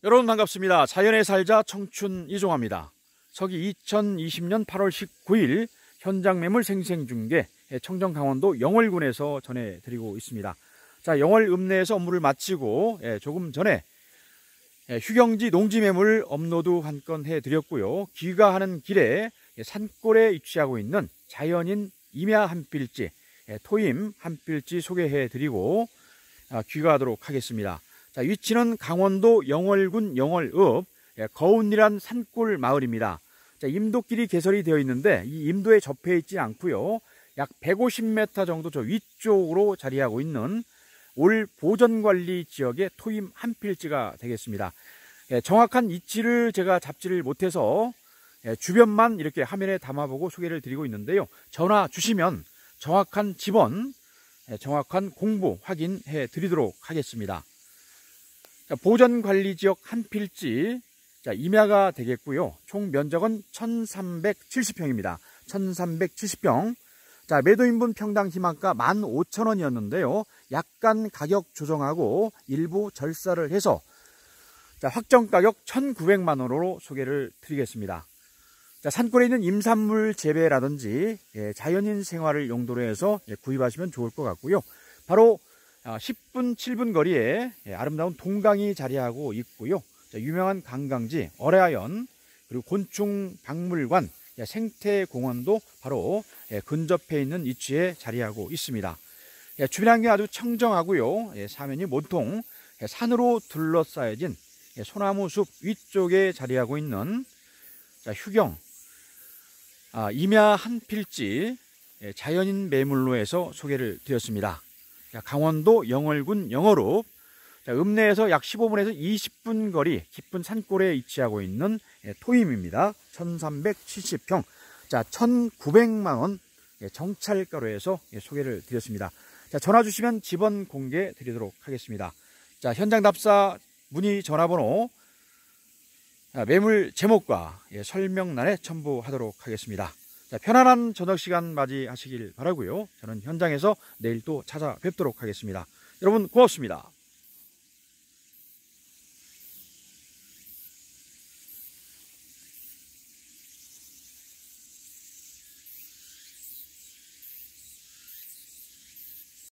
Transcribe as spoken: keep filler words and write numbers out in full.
여러분 반갑습니다. 자연에 살자 청춘 이종화입니다. 서기 이천이십 년 팔월 십구일 현장 매물 생생중계 청정 강원도 영월군에서 전해드리고 있습니다. 자, 영월 읍내에서 업무를 마치고 조금 전에 휴경지 농지 매물 업로드 한 건 해드렸고요. 귀가하는 길에 산골에 위치하고 있는 자연인 임야 한필지, 토임 한필지 소개해드리고 귀가하도록 하겠습니다. 자, 위치는 강원도 영월군 영월읍 거운이란 산골 마을입니다. 자, 임도길이 개설이 되어 있는데 이 임도에 접해 있지 않고요. 약 백오십 미터 정도 저 위쪽으로 자리하고 있는 올 보전관리 지역의 토임 한필지가 되겠습니다. 예, 정확한 위치를 제가 잡지를 못해서 예, 주변만 이렇게 화면에 담아보고 소개를 드리고 있는데요. 전화 주시면 정확한 지번, 예, 정확한 공부 확인해 드리도록 하겠습니다. 자, 보전관리지역 한필지, 자, 임야가 되겠고요. 총 면적은 천삼백칠십 평입니다. 천삼백칠십 평. 자, 매도인분 평당 희망가 만 오천 원이었는데요. 약간 가격 조정하고 일부 절사를 해서 자, 확정 가격 천구백만 원으로 소개를 드리겠습니다. 자, 산골에 있는 임산물 재배라든지 예, 자연인 생활을 용도로 해서 예, 구입하시면 좋을 것 같고요. 바로 십 분, 칠 분 거리에 아름다운 동강이 자리하고 있고요. 유명한 관광지 어레아연, 그리고 곤충박물관, 생태공원도 바로 근접해 있는 위치에 자리하고 있습니다. 주변 환경이 아주 청정하고요. 사면이 온통 산으로 둘러싸여진 소나무 숲 위쪽에 자리하고 있는 휴경 임야 한필지 자연인 매물로에서 소개를 드렸습니다. 강원도 영월군 영월읍, 읍내에서 약 십오 분에서 이십 분 거리 깊은 산골에 위치하고 있는 토임입니다. 천삼백칠십 평, 자, 천구백만 원 정찰가로에서 소개를 드렸습니다. 자, 전화 주시면 지번 공개 드리도록 하겠습니다. 자, 현장 답사 문의 전화번호, 매물 제목과 설명란에 첨부하도록 하겠습니다. 자, 편안한 저녁 시간 맞이하시길 바라고요. 저는 현장에서 내일 또 찾아뵙도록 하겠습니다. 여러분 고맙습니다.